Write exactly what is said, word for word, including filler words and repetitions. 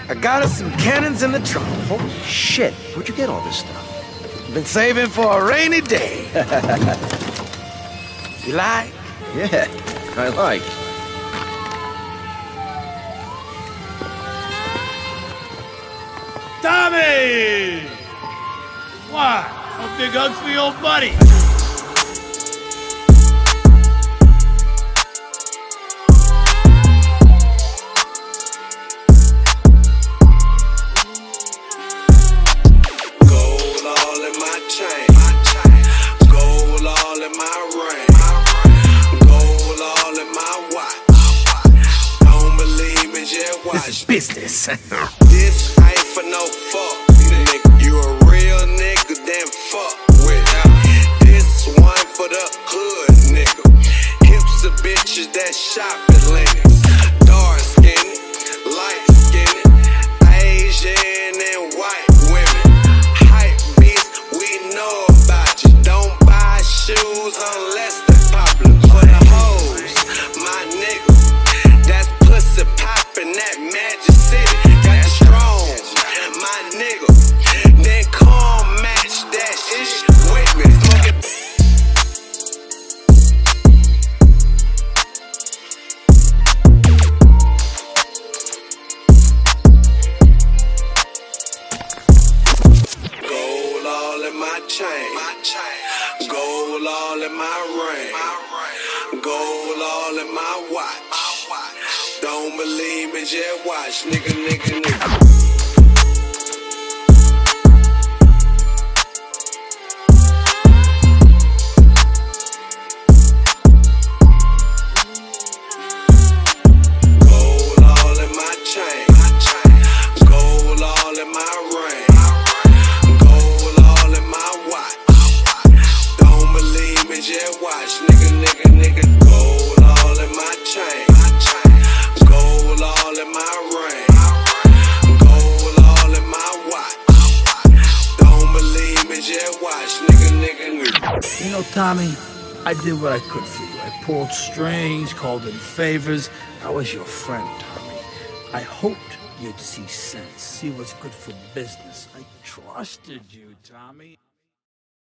I got us some cannons in the trunk. Holy shit, where'd you get all this stuff? Been saving for a rainy day. You like? Yeah, I like. Tommy! What? A big hugs for your buddy. Gold all in my chain. Gold all in my ring. Gold all in my watch. Don't believe me, just watch. This is business. This ain't for no fuck, nigga. You a real nigga, then fuck with her. This one for the hood, nigga. Hips of bitches that shop at Lennox. Dark skinned, light skinned, Asian and white women. Hype beast, we know about you. Don't buy shoes unless they're popular. For the hoes, my nigga. That's pussy poppin', that Magic City. Got the strong, my nigga. Then come match that shit with me. Smoking. Gold all in my chain. Gold all in my ring. Gold all in my watch. Don't believe me, just watch, nigga, nigga, nigga. Gold all in my chain. Gold all in my ring. Gold all in my watch. Don't believe me, just watch, nigga, nigga, nigga. Gold all in my chain. Gold all in my ring. Gold all in my watch. Don't believe me, just watch, nigga, nigga, nigga. You know, Tommy, I did what I could for you. I pulled strings, called in favors. I was your friend, Tommy. I hoped you'd see sense, see what's good for business. I trusted you, Tommy.